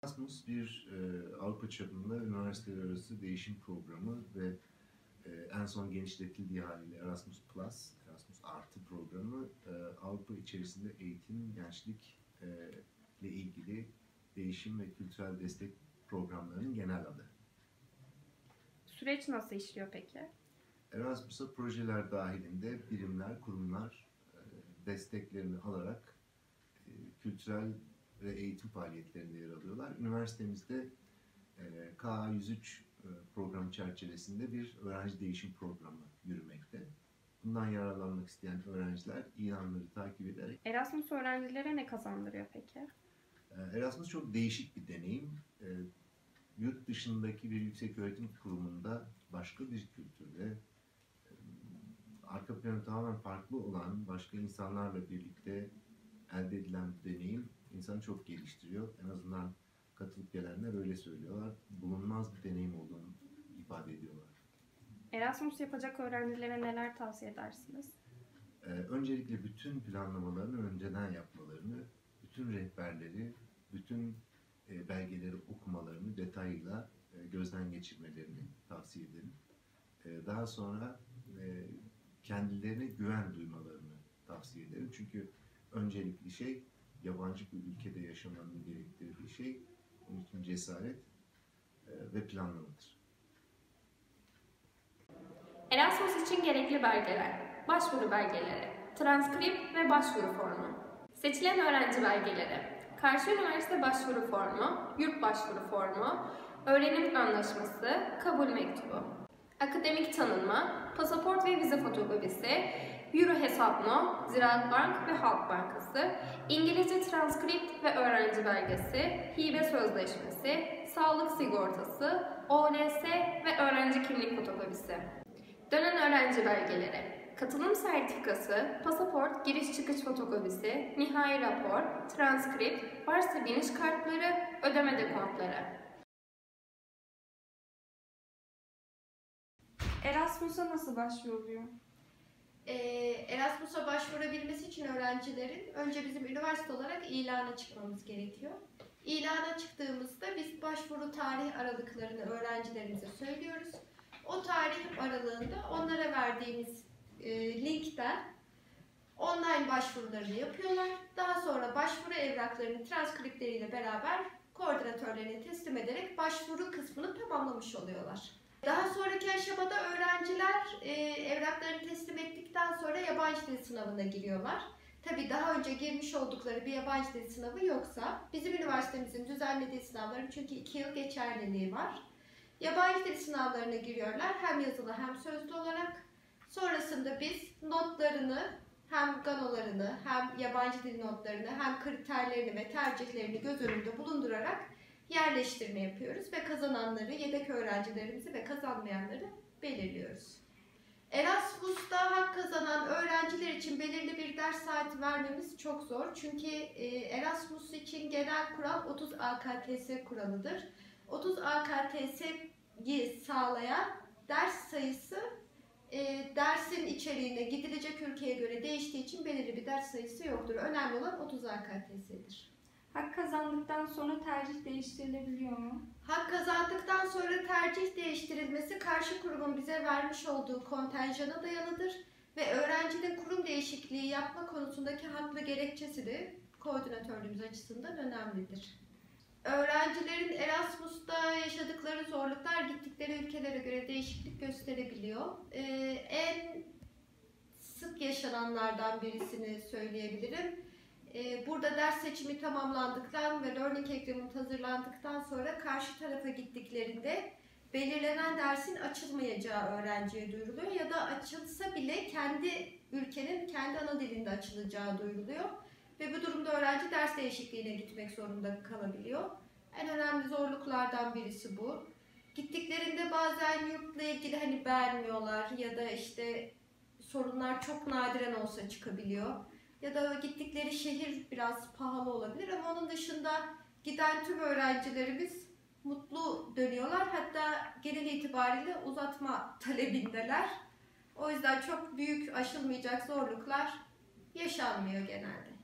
Erasmus bir Avrupa çapında üniversiteler arası değişim programı ve en son genişletildiği haliyle Erasmus Plus, Erasmus Artı programı Avrupa içerisinde eğitim, gençlik ile ilgili değişim ve kültürel destek programlarının genel adı. Süreç nasıl işliyor peki? Erasmus'a projeler dahilinde birimler, kurumlar desteklerini alarak kültürel ve eğitim faaliyetlerinde yer alıyorlar. Üniversitemizde KA103 program çerçevesinde bir öğrenci değişim programı yürümekte. Bundan yararlanmak isteyen öğrenciler ilanları takip ederek... Erasmus öğrencilere ne kazandırıyor peki? Erasmus çok değişik bir deneyim. Yurt dışındaki bir yükseköğretim kurumunda başka bir kültürde arka planı tamamen farklı olan başka insanlarla birlikte elde edilen bu deneyim insanı çok geliştiriyor. En azından katılıp gelenler öyle söylüyorlar. Bulunmaz bir deneyim olduğunu ifade ediyorlar. Erasmus yapacak öğrencilere neler tavsiye edersiniz? Öncelikle bütün planlamalarını önceden yapmalarını, bütün rehberleri, bütün belgeleri okumalarını detayıyla gözden geçirmelerini tavsiye ederim. Daha sonra kendilerine güven duymalarını tavsiye ederim. Çünkü öncelikli şey yabancı bir ülkede yaşamanın gerektirdiği şey, bunun için cesaret ve planlamadır. Erasmus için gerekli belgeler, başvuru belgeleri, transkript ve başvuru formu, seçilen öğrenci belgeleri, karşı üniversite başvuru formu, yurt başvuru formu, öğrenim anlaşması, kabul mektubu, akademik tanınma, pasaport ve vize fotokopisi, Euro hesapno, Ziraat Bank ve Halk Bankası, İngilizce transkript ve öğrenci belgesi, hibe sözleşmesi, sağlık sigortası, OLS ve öğrenci kimlik fotokopisi. Dönen öğrenci belgeleri, katılım sertifikası, pasaport, giriş çıkış fotokopisi, nihai rapor, transkript, varsa biniş kartları, ödeme dekontları. Erasmus'a nasıl başvuruluyor? Erasmus'a başvurabilmesi için öğrencilerin önce bizim üniversite olarak ilana çıkmamız gerekiyor. İlana çıktığımızda biz başvuru tarih aralıklarını öğrencilerimize söylüyoruz. O tarih aralığında onlara verdiğimiz linkten online başvurularını yapıyorlar. Daha sonra başvuru evraklarını transkriptleriyle beraber koordinatörlerine teslim ederek başvuru kısmını tamamlamış oluyorlar. Daha sonraki aşamada öğrenciler evraklarını teslim ettikten sonra yabancı dil sınavına giriyorlar. Tabii daha önce girmiş oldukları bir yabancı dil sınavı yoksa bizim üniversitemizin düzenlediği sınavların çünkü 2 yıl geçerliliği var. Yabancı dil sınavlarına giriyorlar hem yazılı hem sözlü olarak. Sonrasında biz notlarını hem ganolarını hem yabancı dil notlarını hem kriterlerini ve tercihlerini göz önünde bulundurarak yerleştirme yapıyoruz ve kazananları, yedek öğrencilerimizi ve kazanmayanları belirliyoruz. Erasmus'ta hak kazanan öğrenciler için belirli bir ders saati vermemiz çok zor. Çünkü Erasmus için genel kural 30 AKTS kuralıdır. 30 AKTS'yi sağlayan ders sayısı dersin içeriğine gidilecek ülkeye göre değiştiği için belirli bir ders sayısı yoktur. Önemli olan 30 AKTS'dir. Hak kazandıktan sonra tercih değiştirilebiliyor mu? Hak kazandıktan sonra tercih değiştirilmesi karşı kurumun bize vermiş olduğu kontenjana dayalıdır ve öğrencinin kurum değişikliği yapma konusundaki haklı gerekçesi de koordinatörlüğümüz açısından önemlidir. Öğrencilerin Erasmus'ta yaşadıkları zorluklar gittikleri ülkelere göre değişiklik gösterebiliyor. En sık yaşananlardan birisini söyleyebilirim. Burada ders seçimi tamamlandıktan ve Learning Agreement hazırlandıktan sonra karşı tarafa gittiklerinde belirlenen dersin açılmayacağı öğrenciye duyuruluyor ya da açılsa bile kendi ülkenin kendi ana dilinde açılacağı duyuruluyor. Ve bu durumda öğrenci ders değişikliğine gitmek zorunda kalabiliyor. En önemli zorluklardan birisi bu. Gittiklerinde bazen yurtla ilgili beğenmiyorlar ya da işte sorunlar çok nadiren olsa çıkabiliyor. Ya da gittikleri şehir biraz pahalı olabilir ama onun dışında giden tüm öğrencilerimiz mutlu dönüyorlar. Hatta genel itibariyle uzatma talebindeler. O yüzden çok büyük aşılmayacak zorluklar yaşanmıyor genelde.